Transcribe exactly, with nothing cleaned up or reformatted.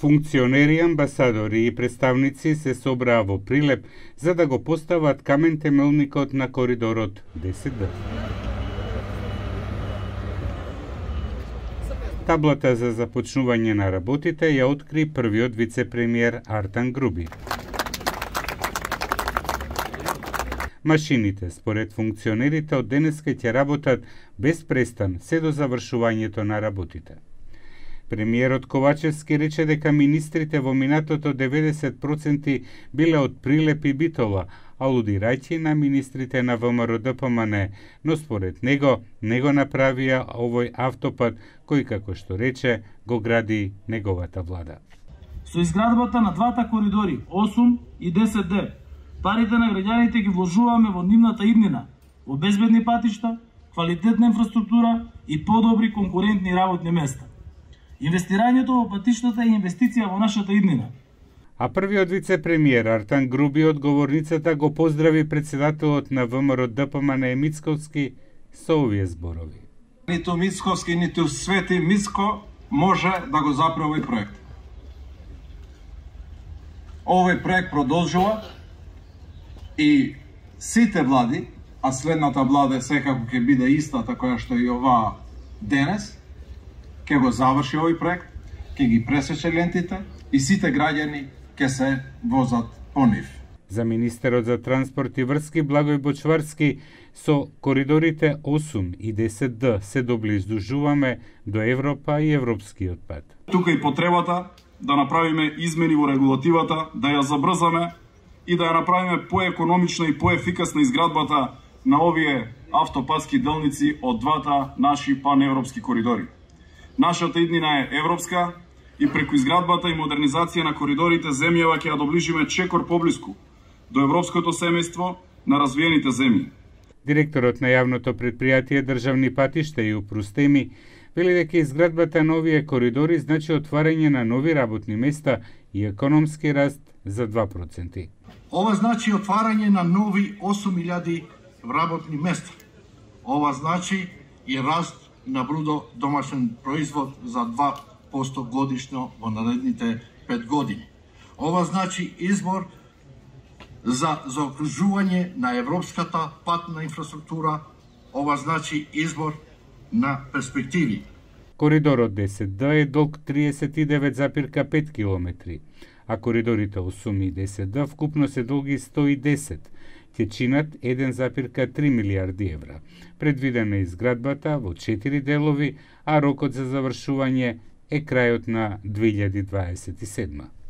Функционери, амбасадори и представници се собраа во Прилеп за да го постават камен темелникот на коридорот десет Д. Таблата за започнување на работите ја откри првиот вице-премиер Артан Груби. Машините, според функционерите, од денеска ќе работат без престан се до завршувањето на работите. Премиерот Ковачевски рече дека министрите во минатото деветдесет проценти биле од Прилеп и Битола, алудирајќи на министрите на ВМРО Д П М Н, но според него не го направија овој автопат кој, како што рече, го гради неговата влада. Со изградбата на двата коридори осум и десет Д, парите на граѓаните ги вложуваме во нивната иднина, во безбедни патишта, квалитетна инфраструктура и подобри конкурентни работни места. Инвестирањето во патиштата е инвестиција во нашата иднина. А првиот вице-премиер Артан Груби од говорницата го поздрави председателот на ВМРО Д П М Н Мицковски со овие зборови. Ниту Мицковски, ниту Свети Мицко може да го запре овој проект. Овој проект продолжува и сите влади, а следната влада секако ќе биде истата која што и оваа денес, ќе го заврши овој проект, ќе ги пресече лентите и сите граѓани ќе се возат по нив. За министерот за транспорт и врски Благој Бочварски, со коридорите осум и десет Д се доближуваме до Европа и европскиот пат. Тука и потребата да направиме измени во регулативата, да ја забрзаме и да ја направиме поекономична и поефикасна изградбата на овие автопатски делници од двата наши паневропски коридори. Нашата иднина е европска и преку изградбата и модернизација на коридорите земјава ќе ја доближиме чекор поблиску до европското семејство на развиените земји. Директорот на јавното предпријатие Државни патишта и Упростеми вели дека изградбата на овие коридори значи отварање на нови работни места и економски раст за два проценти. Ова значи отварање на нови осум илјади работни места. Ова значи и раст на брудо домашен производ за два проценти годишно во наредните пет години. Ова значи избор за заокружување на европската патна инфраструктура. Ова значи избор на перспективи. Коридорот десет Д е долг триесет и девет запирка пет километри, а коридорите осум и десет Д вкупно се долги сто и десет, ќе чинат еден запирка три милијарди евра. Предвидена е изградбата во четири делови, а рокот за завршување е крајот на две илјади дваесет и седма.